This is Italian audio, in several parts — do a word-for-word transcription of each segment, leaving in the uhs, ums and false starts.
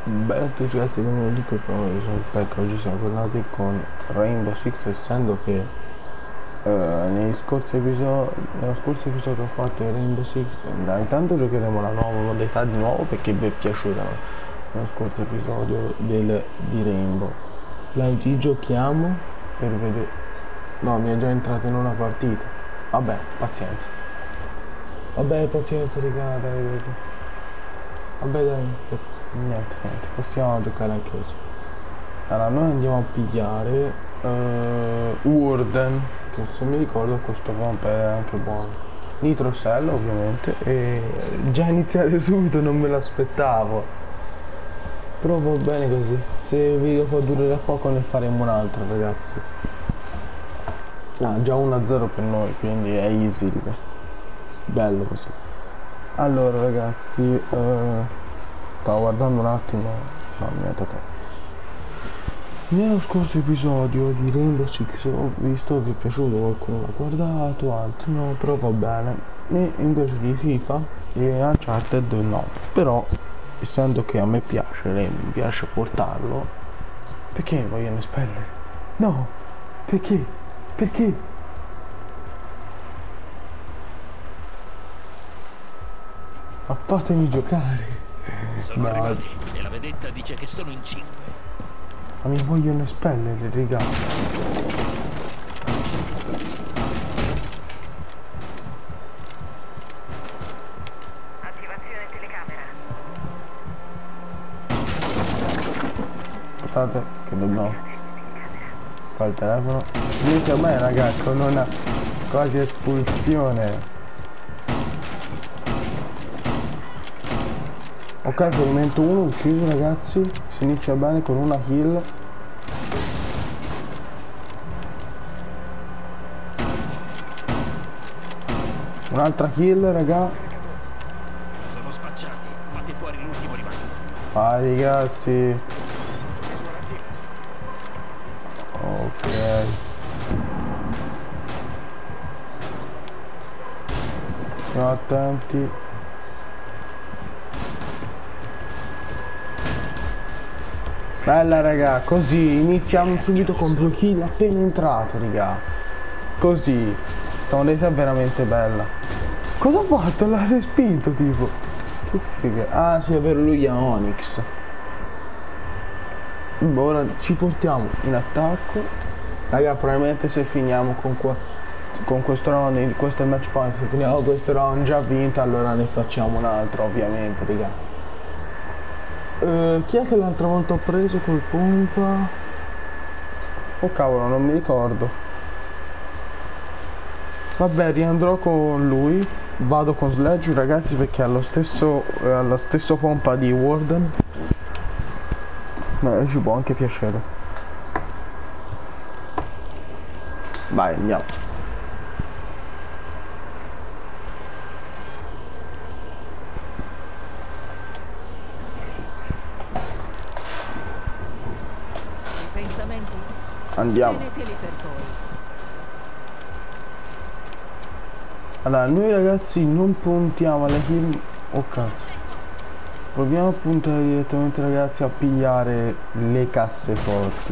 Beh, a tutti ragazzi, come lo dico, però io sono il Pack, oggi siamo tornati con Rainbow Six, essendo che eh, nei scorsi episodi, nello scorso episodio che ho fatto di Rainbow Six, da intanto giocheremo la nuova modalità di nuovo perché vi è piaciuta, no? Nello scorso episodio del, di Rainbow. La giochiamo per vedere. No, mi è già entrato in una partita. Vabbè, pazienza. Vabbè, pazienza, raga, dai, dai. Vabbè, dai. Niente, niente, possiamo giocare anche così. Allora, noi andiamo a pigliare uh, Warden, che se mi ricordo questo pomp è anche buono. Nitro Cell, ovviamente, e già iniziare subito non me l'aspettavo. Però va bene così. Se il video può durare poco ne faremo un altro, ragazzi. Ah, già uno a zero per noi, quindi è easy, raga. Bello così. Allora, ragazzi, uh, stavo guardando un attimo, no niente, ok. Nello scorso episodio di Rainbow Six ho visto, vi è piaciuto, qualcuno l'ha guardato, altri no, però va bene. E invece di FIFA e Uncharted no, però essendo che a me piace, lei mi piace portarlo, perché mi vogliono espellere? No, perché? Perché? Ma fatemi giocare. Sono No. arrivati e la vedetta dice che sono in cinque. Ma mi vogliono espellere, raga. Attivazione telecamera. Aspettate, che dobbiamo fare il telefono. Inizia bene, raga, con una quasi espulsione. Ok, ferimento uno, ucciso, ragazzi. Si inizia bene con una kill. Un'altra kill, raga. Sono spacciati. Fate fuori l'ultimo rimasto. Vai, ragazzi. Ok. Stiamo attenti. Bella, raga, così iniziamo subito con due kill appena entrato, raga. Così. Sta modalità veramente bella. Cosa ha fatto? L'ha respinto, tipo. Che figa. Ah, sì, è vero, lui è Onyx. Ora ci portiamo in attacco. Raga, probabilmente se finiamo con qua, con questo round, questo è il match point, se finiamo questo round già vinto, allora ne facciamo un altro, ovviamente, raga. Uh, chi è che l'altra volta ho preso col pompa? Oh cavolo, non mi ricordo. Vabbè, riandrò con lui. Vado con Sledge, ragazzi, perché ha lo stesso eh, ha la stessa pompa di Warden. Ma ci può anche piacere. Vai, andiamo. Pensamenti? Andiamo. Teneteli per voi. Allora, noi ragazzi non puntiamo alle kill. Oh cazzo. Proviamo a puntare direttamente, ragazzi, a pigliare le casseforti.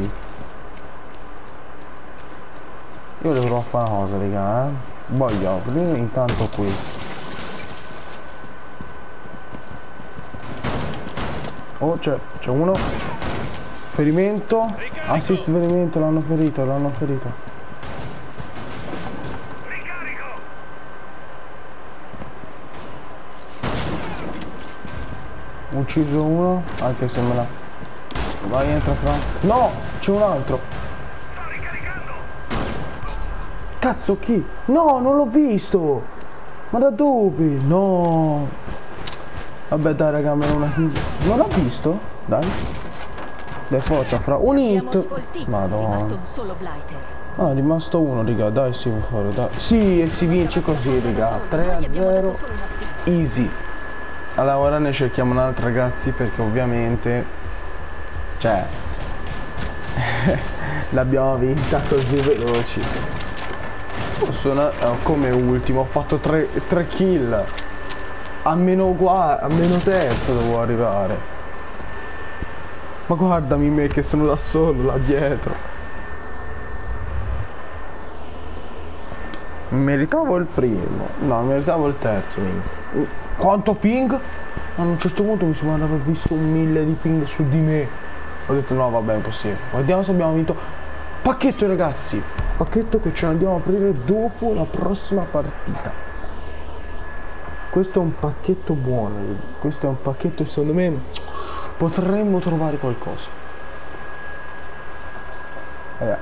Io devo provare a fare una cosa, raga, eh. Voglio aprire intanto qui. Oh, c'è, c'è uno. Ferimento. Assist ferimento, l'hanno ferito, l'hanno ferito. Ucciso uno, anche se me la... Vai, entra fra... No! C'è un altro! Cazzo, chi? No, non l'ho visto! Ma da dove? No! Vabbè, dai, raga, me una kill. Non l'ho visto? Dai. Dai, forza, fra... Un hit! Madonna. È rimasto un solo blighter. Ah, è rimasto uno, raga, dai, si può fare, dai. Sì, e si vince così, raga. tre a zero. Easy. Allora ora ne cerchiamo un'altra, ragazzi, perché ovviamente, cioè, l'abbiamo vinta così veloci. Sono come ultimo, ho fatto tre kill. A meno qua, a meno terzo devo arrivare. Ma guardami me che sono da solo là dietro. Meritavo il primo. No, meritavo il terzo. Minchia. Quanto ping? A un certo punto mi sembra di aver visto un mille di ping su di me. Ho detto no vabbè è impossibile. Vediamo se abbiamo vinto. Pacchetto ragazzi. Pacchetto che ce ne andiamo a aprire dopo la prossima partita. Questo è un pacchetto buono. Questo è un pacchetto e secondo me potremmo trovare qualcosa. Raga.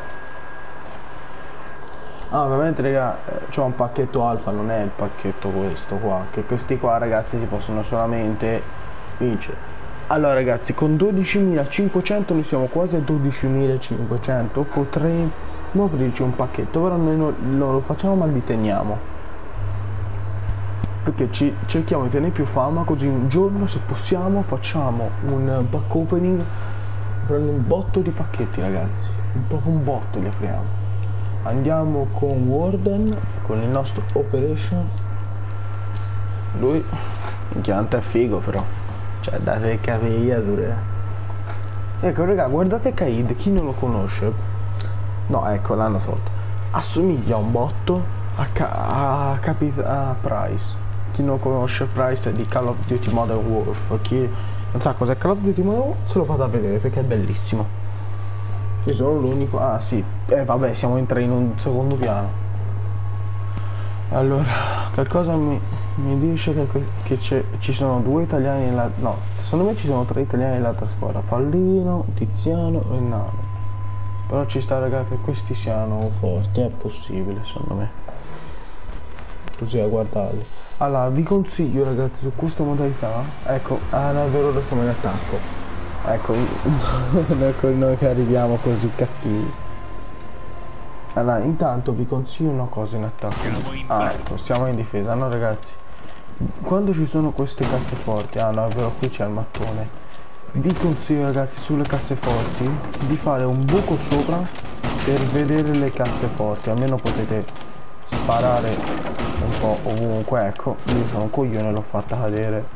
Ah, ovviamente raga, c'è un pacchetto alfa, non è il pacchetto questo qua. Che questi qua ragazzi si possono solamente vincere. Allora ragazzi, con dodicimilacinquecento noi siamo quasi a dodicimilacinquecento. Potremmo aprirci un pacchetto, però noi non, non lo facciamo ma li teniamo. Perché ci cerchiamo di tenere più fama, così un giorno se possiamo facciamo un pack opening, prendo un botto di pacchetti ragazzi, un po' un botto li apriamo. Andiamo con Warden, con il nostro Operation. Lui inchianta è figo però, cioè date le cavigliature. Ecco raga, guardate Kaid, chi non lo conosce, no ecco l'hanno tolto, assomiglia un botto a, Ca a, Capi a Price. Chi non conosce Price è di Call of Duty Modern Warfare. Chi non sa cos'è Call of Duty Modern Warfare se lo fate a vedere perché è bellissimo. Io sono l'unico. Ah sì, eh vabbè siamo in tre in un secondo piano. Allora qualcosa mi, mi dice che, che ci sono due italiani nella. No, secondo me ci sono tre italiani nell'altra squadra, Pallino, Tiziano e Nano. Però ci sta raga che questi siano forti, è possibile secondo me. Così a guardarli. Allora vi consiglio ragazzi su questa modalità, ecco, ah no è vero ora siamo in attacco, ecco, ecco noi che arriviamo così cattivi. Allora intanto vi consiglio una cosa in attacco, ah ecco, stiamo in difesa, no ragazzi, quando ci sono queste casseforti, ah no è vero qui c'è il mattone, vi consiglio ragazzi sulle casseforti di fare un buco sopra per vedere le casseforti, almeno potete sparare un po' ovunque. Ecco, io sono un coglione, l'ho fatta cadere.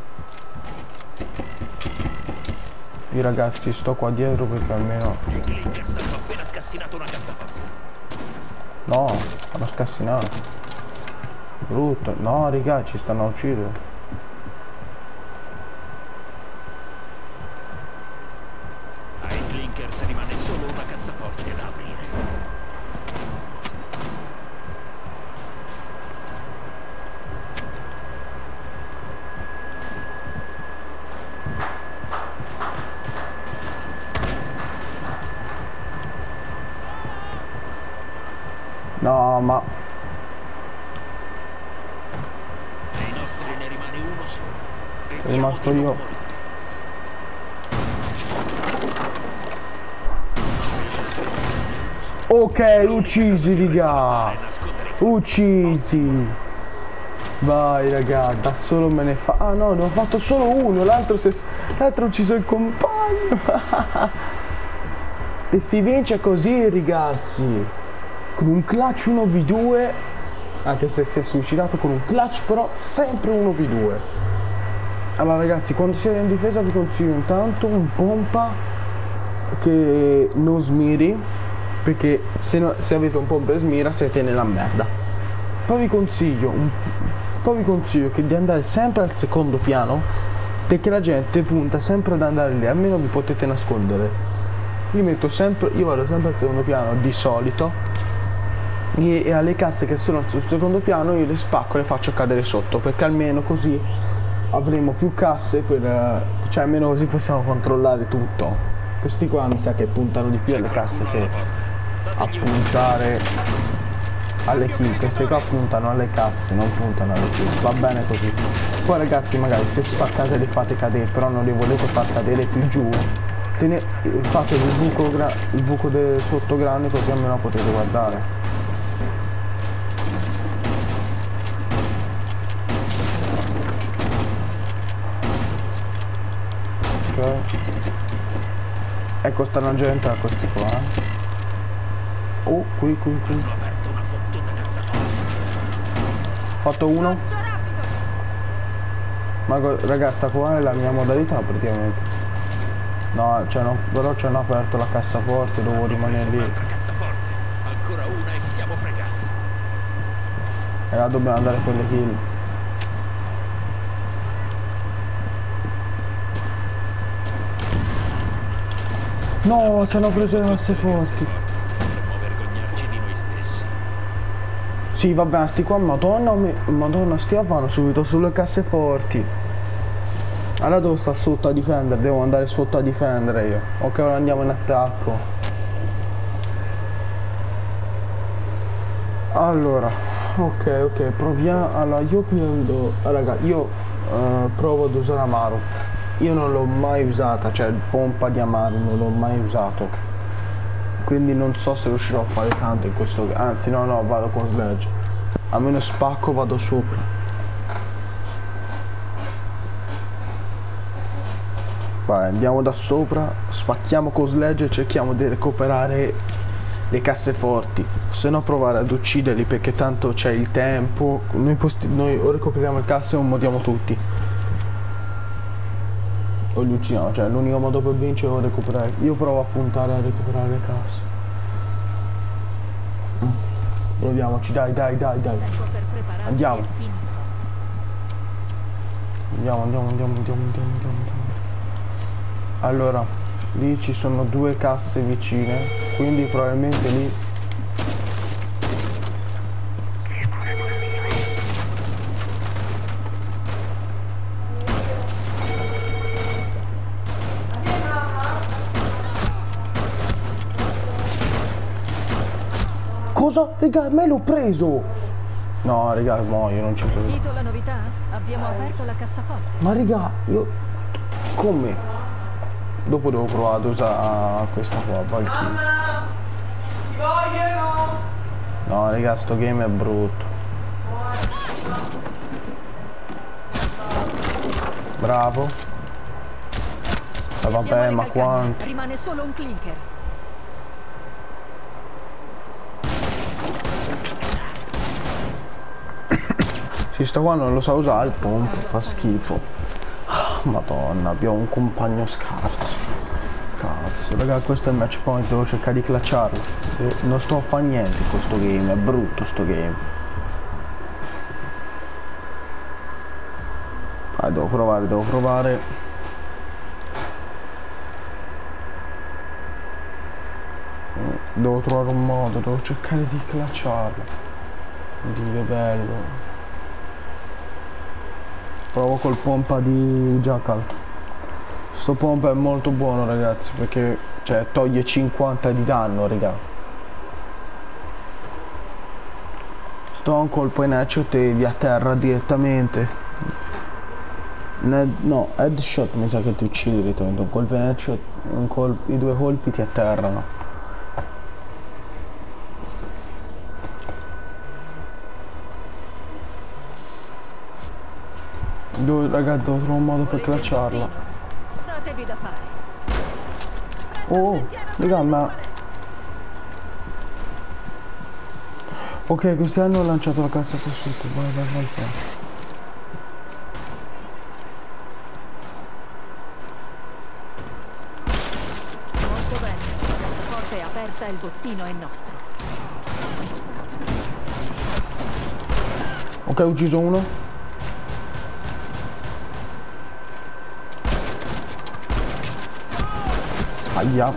Io ragazzi sto qua dietro perché almeno I clickers hanno appena scassinato una cassaforte. no, hanno scassinato brutto, no raga ci stanno a uccidere. Ai clickers rimane solo una cassaforte da aprire. No ma Dei nostri ne rimane uno solo. sono rimasto io. Ok, uccisi raga, uccisi. Vai raga, da solo me ne fa. Ah no, ne ho fatto solo uno, l'altro se... l'altro ha ucciso il compagno. E si vince così ragazzi, con un clutch uno vu due, anche se si è suicidato con un clutch, però sempre uno vu due. Allora ragazzi, quando siete in difesa vi consiglio intanto un pompa che non smiri, perché se, no, se avete un pompa e smira siete nella merda. Poi vi consiglio un, poi vi consiglio che di andare sempre al secondo piano, perché la gente punta sempre ad andare lì, almeno vi potete nascondere. Io metto sempre, io vado sempre al secondo piano di solito, e, e alle casse che sono sul secondo piano io le spacco e le faccio cadere sotto, perché almeno così avremo più casse per, cioè almeno così possiamo controllare tutto. Questi qua mi sa che puntano di più alle casse che a puntare alle kill. Queste qua puntano alle casse, non puntano alle kill, va bene così. Poi ragazzi magari se spaccate le fate cadere, però non le volete far cadere più giù, Tene, fate il buco, il buco del sotto grande, così almeno potete guardare. Ok, ecco stanno gente a questi qua. Oh, qui, qui, qui. Hanno aperto una fottuta cassaforte. Fatto uno. Ma raga, sta qua è la mia modalità praticamente. No, cioè, no, però ci hanno aperto la cassaforte, devo Hanno rimanere preso lì. un'altra cassaforte. Ancora una e siamo fregati. Raga, dobbiamo andare con le kill. No, ci hanno preso le cassaforti. Dovremmo vergognarci di noi stessi. Sì, vabbè, sti qua, madonna, me- madonna, stia vanno subito sulle casseforti. Allora devo stare sotto a difendere, devo andare sotto a difendere io. Ok, ora andiamo in attacco. Allora, ok, ok, proviamo. Allora, io prendo. Ah, raga, io eh, provo ad usare Amaru. Io non l'ho mai usata, cioè pompa di Amaru non l'ho mai usato. Quindi non so se riuscirò a fare tanto in questo. Anzi, no, no, vado con Sledge. A meno spacco vado sopra. Vai, andiamo da sopra, spacchiamo con Sledge e cerchiamo di recuperare le casseforti. Se no provare ad ucciderli perché tanto c'è il tempo. Noi, noi o recuperiamo le casse o moriamo tutti. O li uccidiamo, cioè l'unico modo per vincere è recuperare. Io provo a puntare a recuperare le casse. Mm. Proviamoci, dai, dai, dai, dai. Tempo per prepararsi Andiamo. è finito. Andiamo, andiamo, andiamo, andiamo, andiamo, andiamo, andiamo. Allora, lì ci sono due casse vicine, quindi probabilmente lì. Cosa? Raga, me l'ho preso! No, raga, no, io non ci ho preso. Sentito la novità? Abbiamo aperto la cassaforte. Ma raga, io. Come? Dopo devo provare ad usare questa qua, Valkyrie. Ti vogliono! No, raga, sto game è brutto. Bravo. Ah, vabbè, ma quanto? Rimane solo un clinker. Sì, sto qua non lo sa usare il pompo, fa schifo. Ah, Madonna, abbiamo un compagno scarso. Cazzo, raga, questo è il match point, devo cercare di clutcharlo. E non sto a fare niente in questo game, è brutto sto game. Vai, devo provare, devo provare. Devo trovare un modo, devo cercare di clutcharlo. Dio, bello. Provo col pompa di Jackal. Sto pompa è molto buono, ragazzi, perché cioè toglie cinquanta di danno, raga. Sto a un colpo in headshot e vi atterra direttamente. Ne no, headshot mi sa che ti uccidi direttamente. Un colpo in headshot, un colpo, i due colpi ti atterrano. Devo, ragazzi, devo trovare un modo per clutcharla. Datevi da fare. Oh, raga, ma. Ok, questi hanno lanciato la cassa qua sotto. Vai, vai, vai, vai. Molto bene. La cassaforte è aperta e il bottino è nostro. Ok, ho ucciso uno. Aia.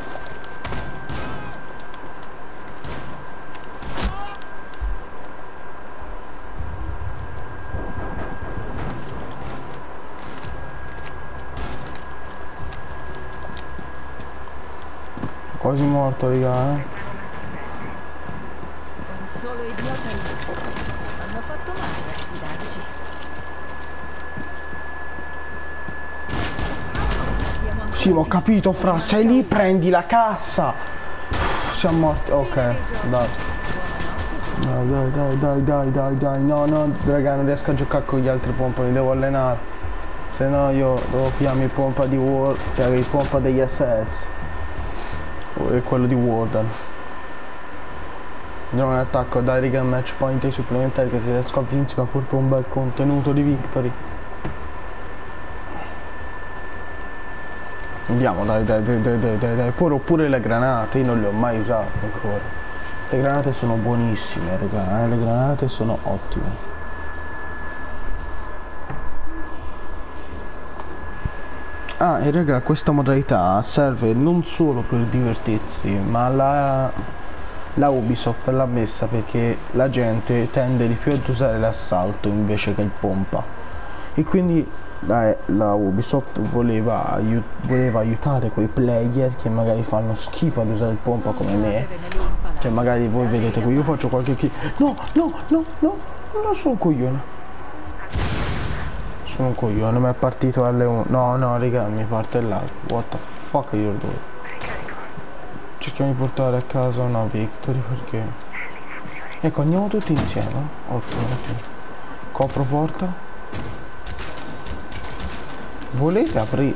Quasi morto, raga, eh. Un solo idiota rimasto. Hanno fatto male a sfidarci. Abbiamo ancora Sì, ma ho finito. capito, fra, sei lì, prendi la cassa. Siamo morti, ok, dai. Dai, dai, dai, dai, dai, dai, dai, no, no, raga, non riesco a giocare con gli altri pompa, li devo allenare. Se no io devo pigliarmi il pompa di War, cioè il pompa degli S S. E quello di Warden. Andiamo in attacco, dai raga, match point supplementari che se riesco a vincere porto un bel contenuto di victory. Andiamo, dai, dai, dai, dai, dai, dai, dai. Pure, oppure le granate, io non le ho mai usate ancora. Queste granate sono buonissime, raga, eh? Le granate sono ottime. Ah, e raga, questa modalità serve non solo per divertirsi, ma la, la Ubisoft l'ha messa perché la gente tende di più ad usare l'assalto invece che il pompa. E quindi la, la Ubisoft voleva, aiut voleva aiutare quei player che magari fanno schifo ad usare il pompa come me. Cioè magari voi vedete qui, io faccio qualche kill. No, no, no, no, non sono un coglione. Sono un coglione, mi è partito alle uno. No, no, raga, mi parte l'altro. What the fuck you're doing? Cerchiamo di portare a casa una victory perché... Ecco, andiamo tutti insieme. Ottimo, ottimo. Copro porta. Volete aprire?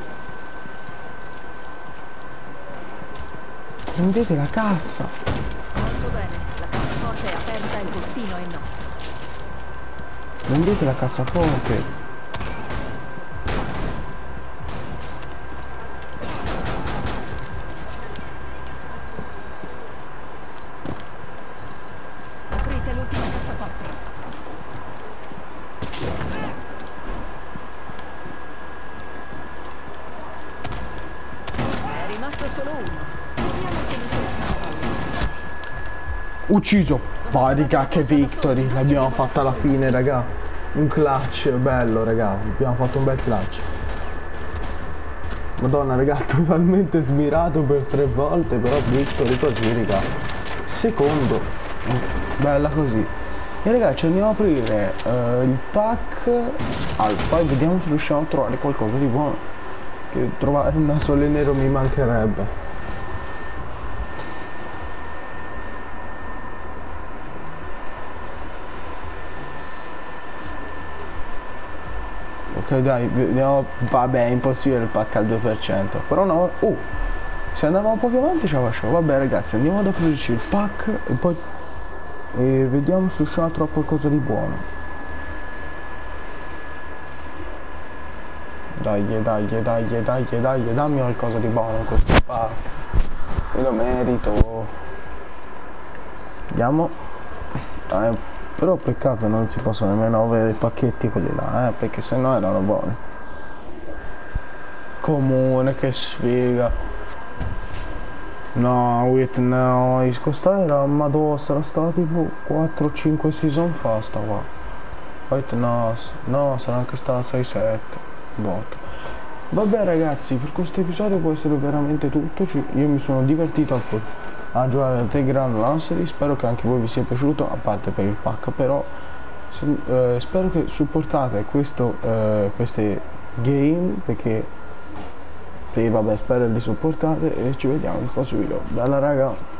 Prendete la cassa. Molto bene, la cassaforte è aperta e il bottino è nostro. Prendete la cassaforte. Aprite l'ultima cassaforte. È rimasto solo uno. Vediamo che ne sia. Ucciso. Vai, raga, che victory. L'abbiamo fatta alla fine, raga. Un clutch bello, raga. Abbiamo fatto un bel clutch. Madonna, raga, totalmente smirato per tre volte, però victory così, raga. Secondo. Bella così. E raga, ci andiamo a aprire uh, il pack alfa e vediamo se riusciamo a trovare qualcosa di buono. Che trovare un sole nero mi mancherebbe. Ok, dai, vediamo. Vabbè, è impossibile il pack al due per cento. Però no. Oh, se andiamo un po' più avanti ce la facciamo. Vabbè ragazzi, andiamo ad aprirci il pack e poi e vediamo se riusciamo a trovare qualcosa di buono. Dai, dai, dai, dai, dai, dammi qualcosa di buono questo pack. Me lo merito. Andiamo. Dai. Però peccato non si possono nemmeno avere i pacchetti quelli là, eh, perché sennò erano buoni. Comune, che sfiga. No, wait, no, questa era, madò, sarà stata tipo quattro cinque season fa sta qua. Wait, no, no, sarà anche stata sei sette. Botto. Vabbè ragazzi, per questo episodio può essere veramente tutto. Io mi sono divertito a giocare a The Grand Lancery, spero che anche voi vi sia piaciuto, a parte per il pack, però se, eh, spero che supportate questo, eh, queste game, perché sì, vabbè, spero di supportare e ci vediamo nel prossimo video. Bella raga!